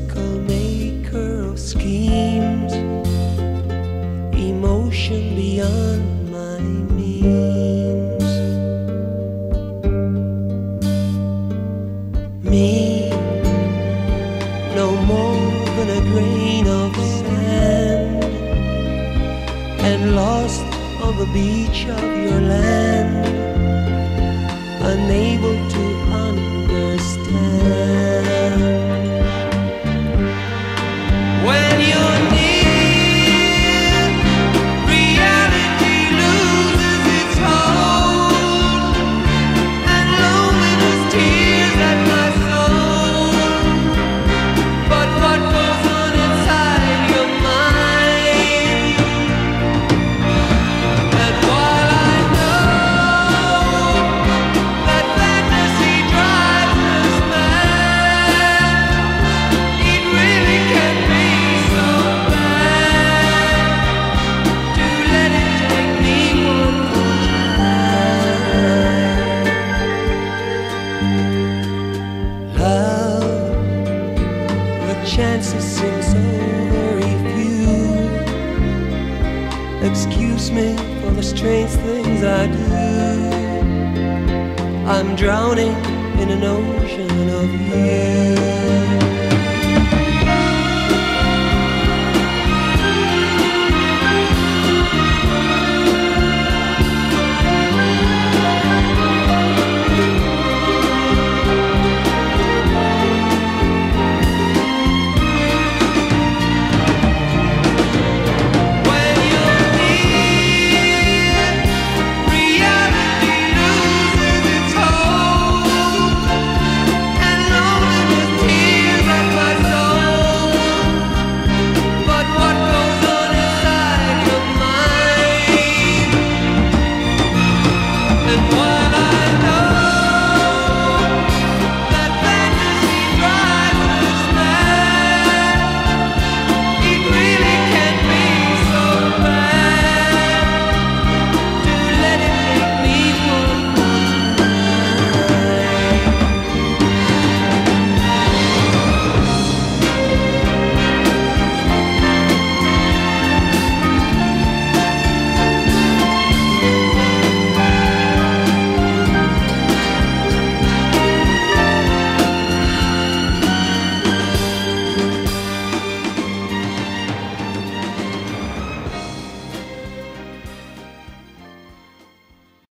obstacle maker of schemes, emotion beyond my means. Me, no more than a grain of sand, and lost on the beach of your land, unable to understand. When you're near, reality loses its hold, and loneliness tears at my soul. But what goes on inside your mind? And while I know that fantasy drives us mad, it really can be so bad to let it take me one more time. Love, the chances seem so very few. Excuse me for the strange things I do. I'm drowning in an ocean of you.